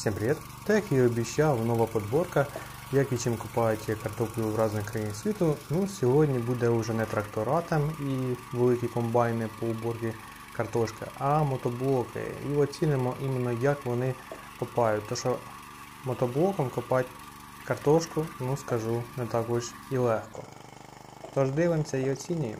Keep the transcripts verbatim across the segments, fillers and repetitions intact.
Всем привет! Так і обіцяв, нова подборка, як і чим купають картоплю в різних країнах світу. Ну, сьогодні буде вже не тракторатом і великі комбайни по уборці картошки, а мотоблоки. І оцінимо іменно, як вони копають. Тому що мотоблоком копати картошку, ну скажу, не так ось і легко. Тож дивимося і оцінюємо.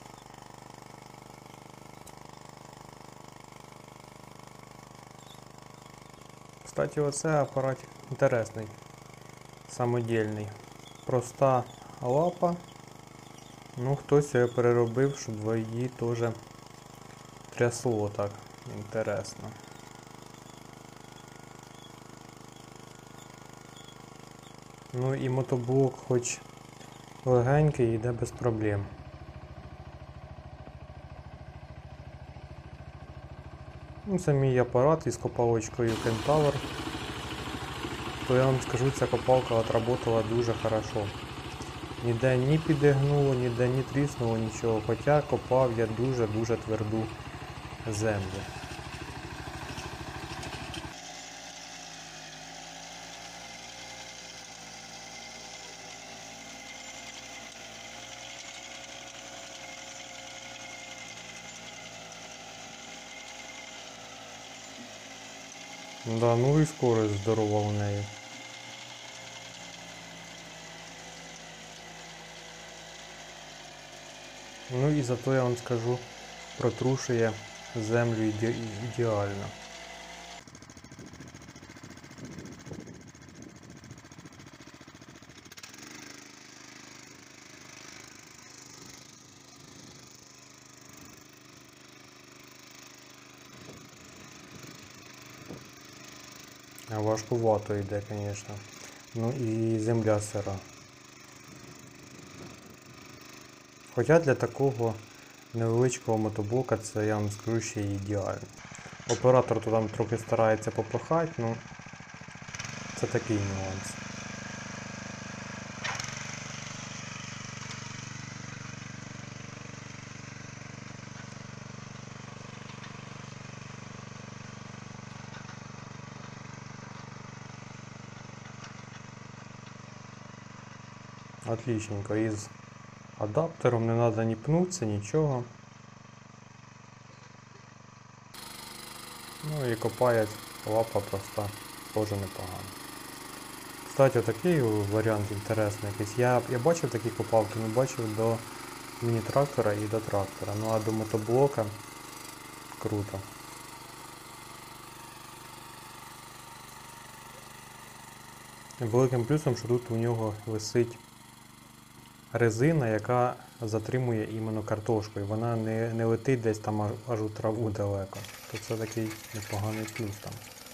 Кстати, оце апарат інтересний, самодільний. Проста лапа, ну хтось її переробив, щоб її теж трясло так, інтересно. Ну і мотоблок хоч легенький, йде без проблем. Ну, це мій апарат із копалочкою Кентавр. То я вам скажу, ця копалка отработала дуже хорошо. Ніде ні підігнуло, ніде ні тріснуло, нічого. Хоча копав я дуже-дуже тверду землю. Да, ну і скорость здорова у неї. Ну і зато я вам скажу, протрушує землю іде ідеально. Важкувато йде, звісно. Ну і земля сира. Хоча для такого невеличкого мотоблока це, я вам скажу, ще ідеально. Оператор то там трохи старається попахати, ну це такий нюанс. Отличненько, із адаптером не треба ні пнутися, нічого. Ну і копає лапа проста, теж непогано. Кстати, такий варіант інтересний якийсь. Я, я бачив такі копалки, але бачив до міні-трактора і до трактора. Ну а до мотоблока круто. Великим плюсом, що тут у нього висить резина, яка затримує іменно картошку, і вона не, не летить десь там аж, аж у траву далеко. То це такий непоганий плюс там.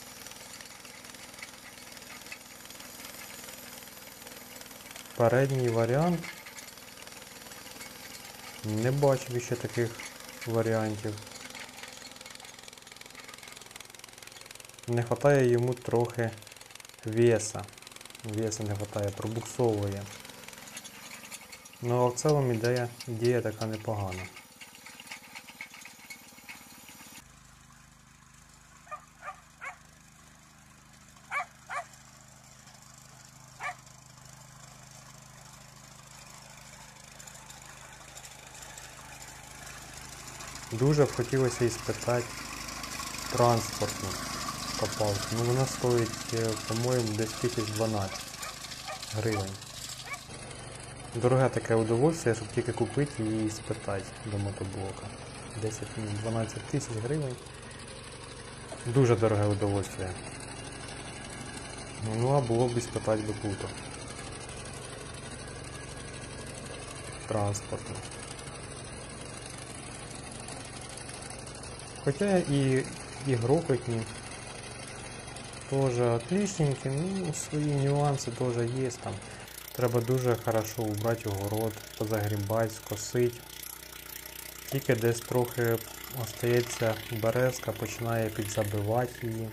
Передній варіант. Не бачив ще таких варіантів. Не вистачає йому трохи веса. Веса не вистачає, пробуксовує. Ну а в цілому ідея, ідея така непогана. Дуже б хотілося і спитати транспортну копалку. Ну вона стоїть, по-моєму, десь тисяч дванадцять гривень. Дороге таке удовольствие, щоб тільки купити і спитати до мотоблока. десять-дванадцять тисяч гривень. Дуже дороге удовольствие. Ну а було б і спитати би круто. Транспортно. Хоча і, і грохотні теж отличненькі, ну свої нюанси теж є там. Треба дуже хорошо убрати огород, позагрібати, скосити. Тільки десь трохи остається березка, починає підзабивати її.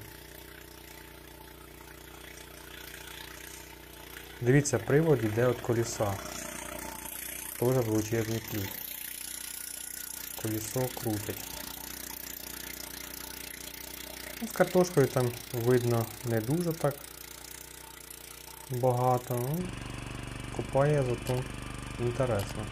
Дивіться, привод йде від колеса. Теж величезний плюс. Колесо крутить. З картошкою там видно не дуже так багато, ну, копає зато інтересно.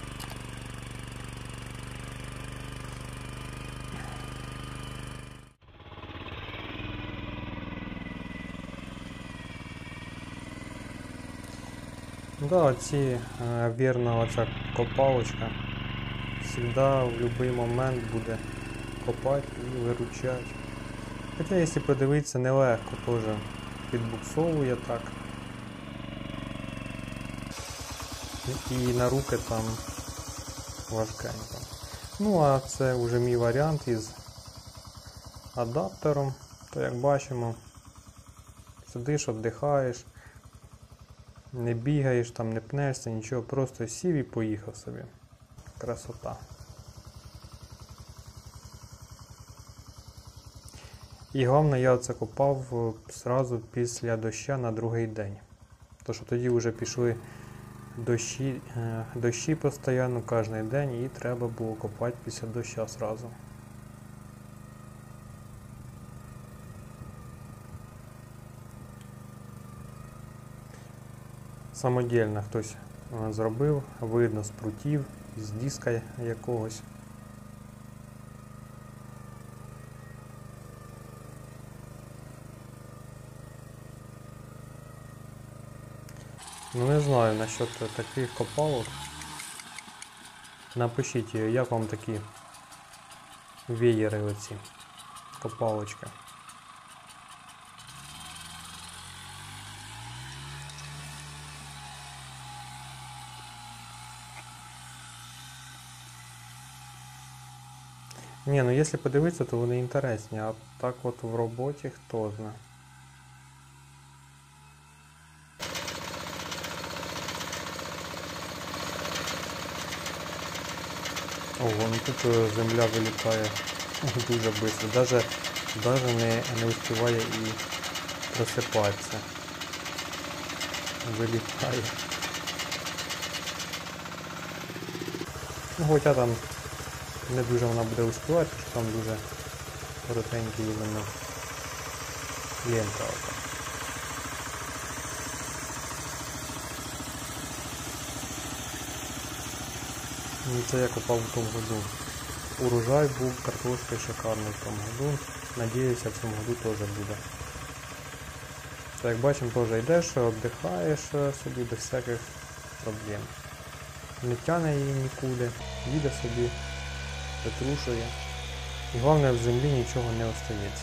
Да, ці е, вірна оця копалочка завжди в будь-який момент буде копати і виручати. Хоча, якщо подивитися, нелегко теж підбуксовує так. І на руки там важкенько. Ну а це вже мій варіант із адаптером. То як бачимо, сидиш, віддихаєш, не бігаєш, там не пнешся, нічого, просто сів і поїхав собі. Красота. І головне, я це копав одразу після дощу на другий день. Тому що тоді вже пішли дощі, дощі постійно кожен день і треба було копати після дощу одразу. Самодільно хтось зробив, видно з прутів, з диска якогось. Ну не знаю насчет таких копалок. Напишіть, як вам такі веєри оці, копалочки. Ні, ну якщо подивитися, то вони інтересні, а так от в роботі хто знає. Ого, ну тут земля вилітає дуже швидко, даже, даже не, не успіває і просипатися. Вилітає. Ну, хоча там не дуже вона буде успівати, що там дуже коротенький іменно лента. Ну, це я копав в тому году. Урожай був, картошка шикарний в тому году. Надіюся, в цьому году теж буде. Так, як бачимо, теж йдеш, віддихаєш собі без всяких проблем. Не тягне її нікуди, їде собі, притрушує. І головне, в землі нічого не остається.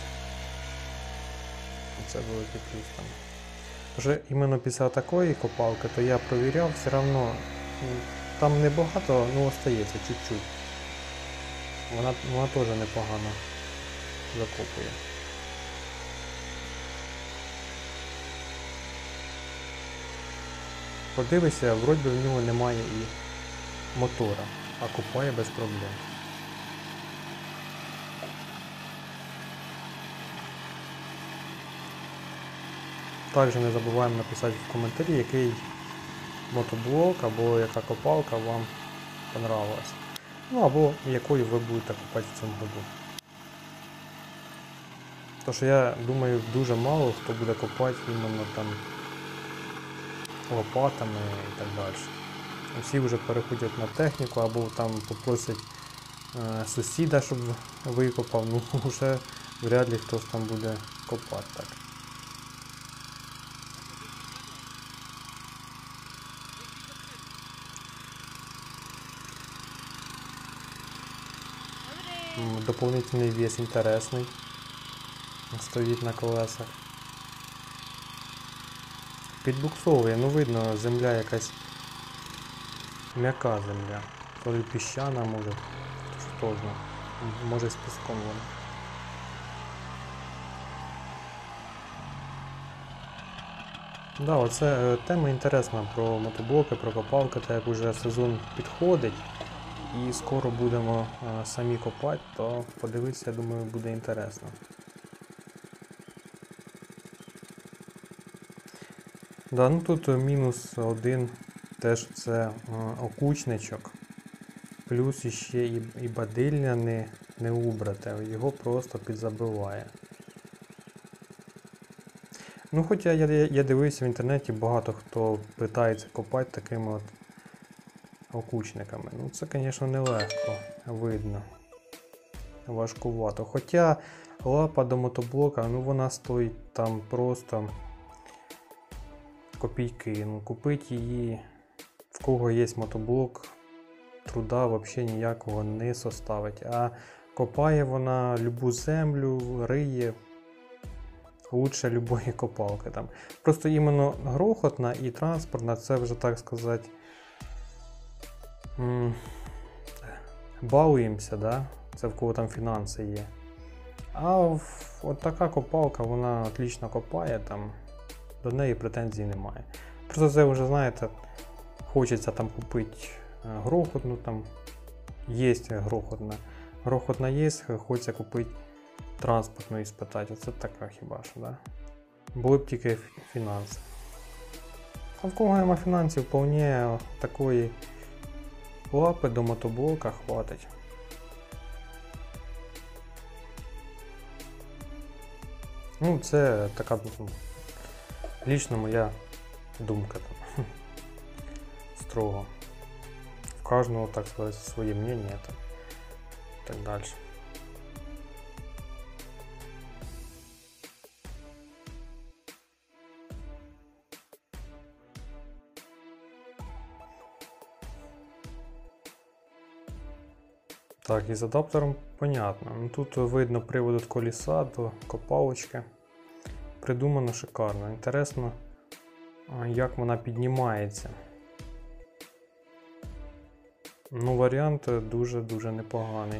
Це великий плюс там. Вже іменно після такої копалки, то я провіряв, все одно там небагато, ну остається чуть-чуть. Вона, вона теж непогано закопує. Подивися, вроді в нього немає і мотора, а копає без проблем. Також не забуваємо написати в коментарі, який мотоблок або яка копалка вам понравилась. Ну або якою ви будете копати в цьому году. Тому що я думаю, дуже мало хто буде копати іменно там лопатами і так далі. Всі вже переходять на техніку або там попросять е, сусіда, щоб викопав, ну вже вряд ли хтось там буде копати так. Дополнительний вес інтересний. Стоїть на колесах. Підбуксовує, ну видно, земля якась м'яка земля. Коли піщана може, хто знає, може з піском вона. Да, оце тема інтересна про мотоблоки, про копалки, так як вже сезон підходить і скоро будемо а, самі копати, то подивитися, я думаю, буде інтересно. Да, ну тут мінус один, теж це а, окучничок, плюс іще і, і бадилля не, не убрате, його просто підзабиває. Ну, хоча я, я, я дивився в інтернеті, багато хто питається копати такими от окучниками. Ну це, звісно, нелегко, видно. Важкувато. Хоча лапа до мотоблока, ну вона стоїть там просто копійки. Ну, купити її, в кого є мотоблок, труда взагалі ніякого не составить. А копає вона любу землю, риє лучше любої копалки. Там. Просто іменно грохотна і транспортна, це вже, так сказати, м- балуємося, да? Це в кого там фінанси є. А в, от така копалка, вона отлично копає, там, до неї претензій немає. Просто це вже, знаєте, хочеться там купити грохотну, там є грохотна. Грохотна є, хочеться купити транспортну і спитати. Оце така хіба що, да? Були б тільки фінанси. А в кого нема фінансів, вполне такої лапи до мотоблока хватить. Ну, це така, ну, лічно моя думка там. Строго. В кожного, так сказати, своє мнение там, і так далі. Так, і з адаптером понятно. Ну, тут видно привод від колеса до копалочки. Придумано шикарно. Інтересно, як вона піднімається. Ну, варіант дуже-дуже непоганий.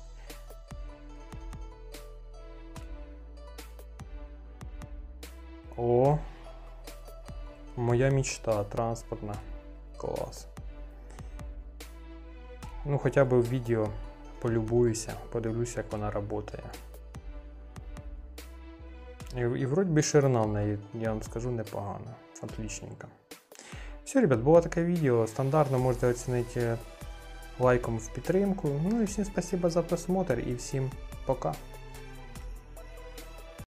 О! Моя мечта транспортна. Клас. Ну, хоча б в відео полюбуюся, подивлюся, як вона працює. І, і вроді би ширина в неї, я вам скажу, непогана. Отличненько. Все, ребят, було таке відео. Стандартно можете оцінити лайком в підтримку. Ну і всім спасибо за просмотр і всім пока.